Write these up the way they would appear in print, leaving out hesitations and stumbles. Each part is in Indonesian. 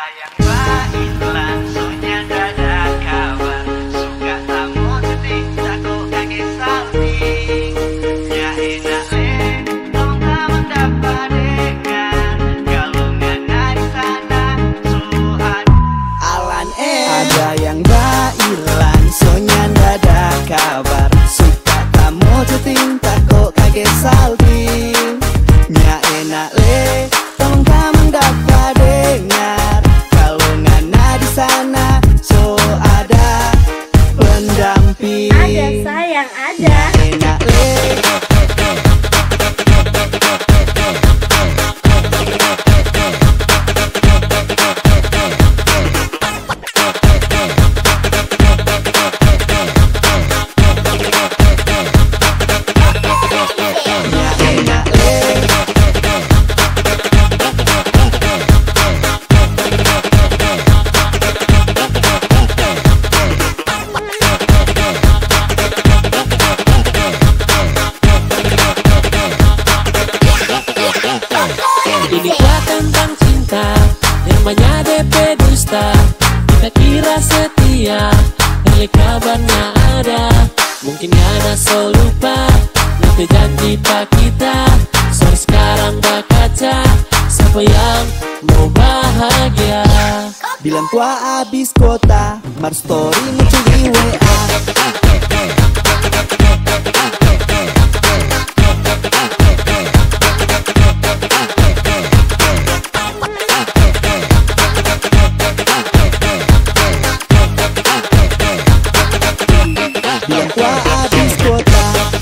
yang baik langsungnya dada kabar. Suka tamu ceting takut kaget salting. Ya enak tolong kamu dapat dengar. Kalau ngana di sana suat Alan ada yang baik langsungnya dada kabar. Suka tamu ceting takut kaget salting. Ya enak tolong kamu dapat dengar. Kalau ngana di sana so ada pendamping. Ada sayang, ada. Enak Ini gua tentang cinta, namanya DP dusta. Kita kira setia, dari kabarnya ada. Mungkin ada so lupa, nanti janji pak kita. Sorry sekarang bakaca, siapa yang mau bahagia? bilang gua abis kota, mar story muncul di WA. Bilang gua abis kota.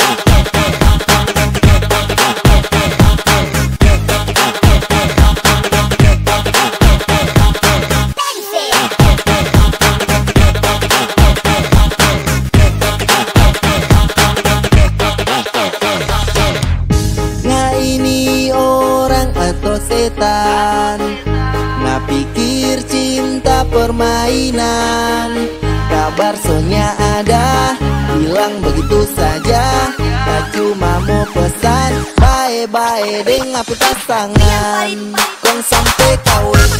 Nggak ini orang atau setan, nggak pikir cinta permainan. Kabar sonya ada, bilang begitu saja. Tak cuma mau pesan, bye-bye dengan pasangan. Kong sampai kawin